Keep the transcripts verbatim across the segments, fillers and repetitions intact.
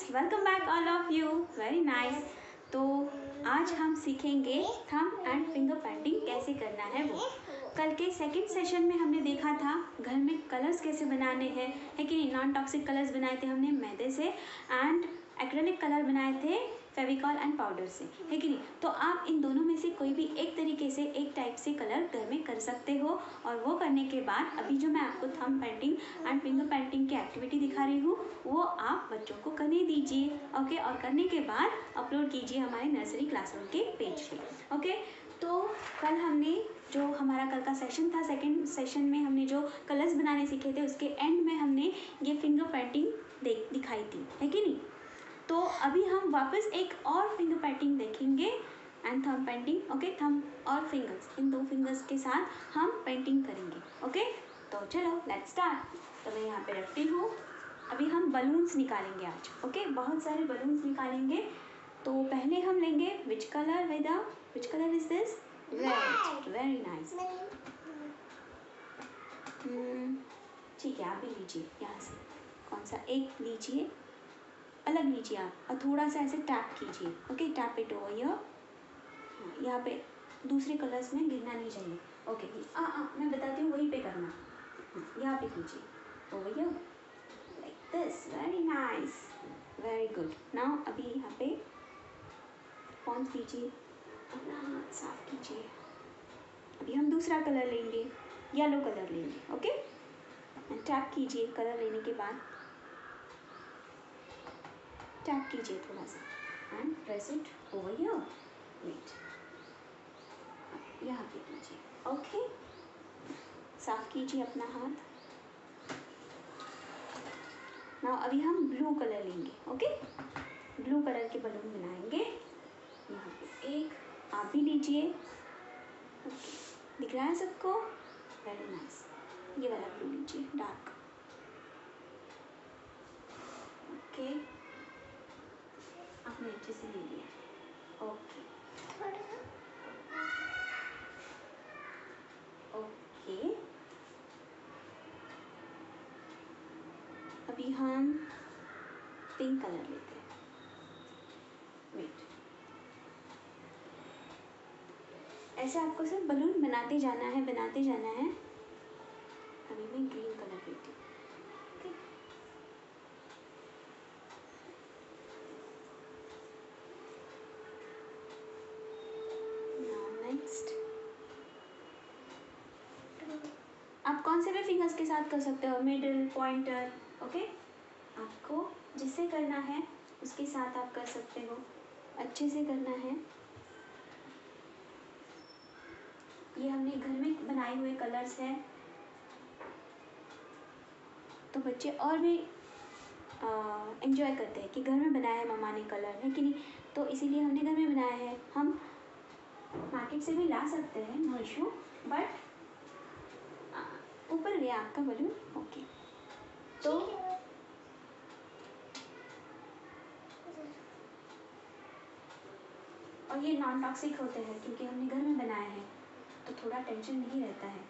Welcome back all of you. Very nice. तो आज हम सीखेंगे थंब एंड फिंगर पेंटिंग कैसे करना है वो। कल के सेकंड सेशन में हमने देखा था घर में कलर्स कैसे बनाने हैं, है कि नहीं। नॉन टॉक्सिक कलर्स बनाए थे हमने मैदे से, एंड एक्रेलिक कलर बनाए थे फेविकॉल एंड पाउडर से, है कि नहीं। तो आप इन दोनों में से कोई भी एक तरीके से एक टाइप से कलर घर में कर सकते हो। और वो करने के बाद अभी जो मैं आपको thumb painting and finger painting की एक्टिविटी दिखा रही हूँ वो आप बच्चों को करने दीजिए। ओके, और करने के बाद अपलोड कीजिए हमारे नर्सरी क्लासरूम के पेज पे। ओके, तो कल हमने जो हमारा कल का सेशन था, सेकेंड सेशन में हमने जो कलर्स बनाने सीखे थे उसके एंड में हमने ये फिंगर पेंटिंग देख दिखाई थी, है कि नहीं। तो अभी हम वापस एक और फिंगर पेंटिंग देखेंगे and thumb painting. Okay, thumb और फिंगर्स, इन दो फिंगर्स के साथ हम पेंटिंग करेंगे। ओके, तो चलो लेट्स स्टार्ट। तो मैं यहाँ पे रखती हूँ। अभी हम बलून्स निकालेंगे आज। ओके, बहुत सारे बलून्स निकालेंगे। तो पहले हम लेंगे विच कलर वेदा, which colour is this? Red. Very nice. ठीक है, आप भी लीजिए यहाँ से। कौन सा एक लीजिए, अलग लीजिए आप, और थोड़ा सा ऐसे टैप कीजिए। Okay, tap it over here. यहाँ पे दूसरे कलर्स में गिरना नहीं चाहिए। ओके, हाँ हाँ मैं बताती हूँ, वहीं पे करना। यहाँ पे कीजिए over here like this. Very nice, very good. Now अभी यहाँ पे पॉन्च दीजिए, अपना हाथ साफ कीजिए। अभी हम दूसरा कलर लेंगे, येलो कलर लेंगे। ओके, टैप कीजिए कलर लेने के बाद, टैप कीजिए थोड़ा सा and press it over here. Wait, यहाँ पे कीजिए। ओके, साफ कीजिए अपना हाथ। नाउ अभी हम ब्लू कलर लेंगे। ओके, ब्लू कलर के बलून बनाएंगे। यहाँ पे एक, आप भी लीजिए। ओके, दिख रहा है सबको? Very nice. ये वाला ब्लू लीजिए, डार्क। ओके, आपने अच्छे से ले लिया। ओके ओके, अभी हम पिंक कलर लेते हैं। वेट, ऐसे आपको सिर्फ बलून बनाते जाना है, बनाते जाना है। अभी मैं ग्रीन कलर लेती हूँ। आप कौन से भी फिंगर्स के साथ कर सकते हो, मिडिल, पॉइंटर। ओके, आपको जिससे करना है उसके साथ आप कर सकते हो। अच्छे से करना है। ये हमने घर में बनाए हुए कलर्स हैं, तो बच्चे और भी एंजॉय करते हैं कि घर में बनाया है मम्मा ने कलर, है कि नहीं। तो इसीलिए हमने घर में बनाया है। हम मार्केट से भी ला सकते हैं, नो इशू। बट ऊपर गया आपका बलून। ओके, तो और ये नॉन टॉक्सिक होते हैं क्योंकि हमने घर में बनाया है, तो थोड़ा टेंशन नहीं रहता है।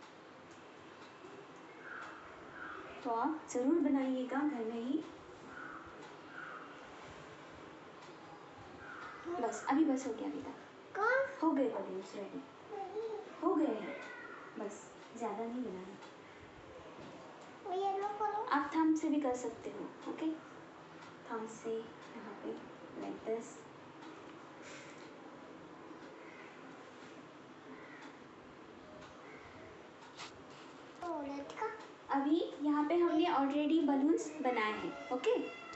तो आप ज़रूर बनाइएगा घर में ही। बस अभी बस हो गया बेटा, हो गए बलून्स रेडी, हो गए हैं, बस ज़्यादा नहीं बनाना। आप थंब से भी कर सकते हो। ओके, थंब से यहाँ पे लाइक दिस। अभी यहाँ पे हमने ऑलरेडी बलून्स बनाए हैं। ओके,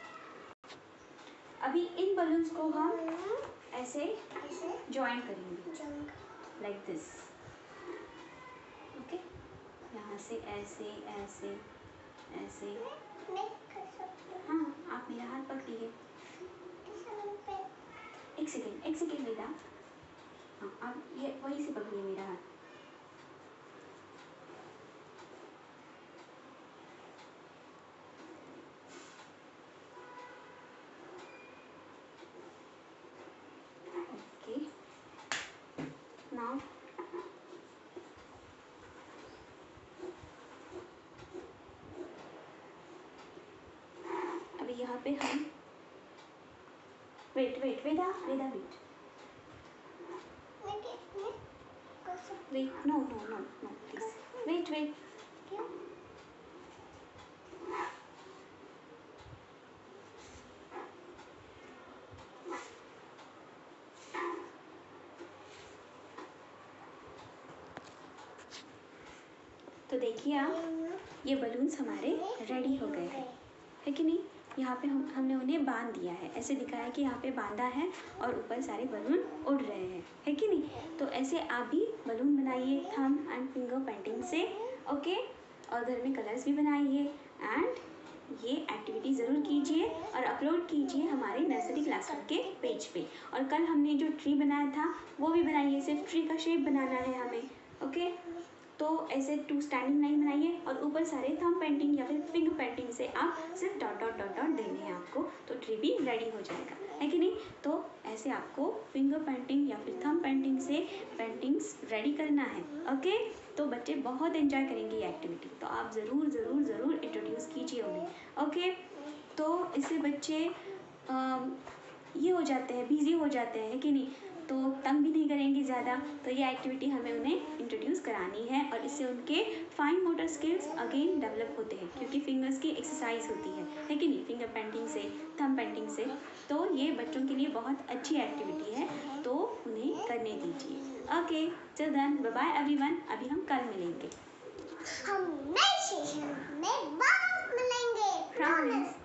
अभी इन बलून्स को हम ऐसे ज्वाइन करेंगे लाइक दिस। ओके, यहाँ से ऐसे ऐसे ऐसे। हाँ, आप मेरा हाथ पकड़िए। एक सेकेंड, एक सेकेंड बेटा। हाँ, आप ये वहीं से पकड़िए मेरा हाथ। ओके, नाउ अभी यहाँ पे हम Wait, wait, Veda, Veda, wait. Wait, no, no, no, no, please. Wait, wait. तो देखिए आप, ये बलून्स हमारे रेडी हो गए हैं, है कि नहीं? यहाँ पे हम हमने उन्हें बांध दिया है, ऐसे दिखाया है कि यहाँ पे बांधा है और ऊपर सारे बलून उड़ रहे हैं, है कि नहीं? तो ऐसे आप भी बलून बनाइए थंब एंड फिंगर पेंटिंग से, ओके? और घर में कलर्स भी बनाइए एंड ये एक्टिविटी ज़रूर कीजिए और अपलोड कीजिए हमारे नर्सरी क्लासरूम के पेज पे। और कल हमने जो ट्री बनाया था वो भी बनाइए, सिर्फ ट्री का शेप बनाना है हमें, ओके? तो ऐसे टू स्टैंडिंग लाइन बनाइए और ऊपर सारे थंब पेंटिंग या फिर फिंगर पेंटिंग से आप सिर्फ डॉट डॉट डॉट डॉट देने हैं आपको, तो ट्री भी रेडी हो जाएगा, है कि नहीं? तो ऐसे आपको फिंगर पेंटिंग या फिर थंब पेंटिंग से पेंटिंग्स रेडी करना है, ओके? तो बच्चे बहुत एंजॉय करेंगे ये एक्टिविटी, तो आप ज़रूर ज़रूर ज़रूर इंट्रोड्यूस कीजिए उन्हें, ओके? तो इससे बच्चे आ, ये हो जाते हैं, बिजी हो जाते हैं, है कि नहीं? तो तंग भी नहीं करेंगे ज़्यादा, तो ये एक्टिविटी हमें उन्हें इंट्रोड्यूस करानी है और इससे उनके fine motor skills again develop होते हैं, क्योंकि फिंगर्स की एक्सरसाइज होती है, है कि नहीं? फिंगर पेंटिंग से, थंब पेंटिंग से, तो ये बच्चों के लिए बहुत अच्छी एक्टिविटी है, तो उन्हें करने दीजिए, okay? Till then bye bye everyone, अभी हम कल मिलेंगे, हम नेक्स्ट सेशन में वापस मिलेंगे, प्रॉमिस।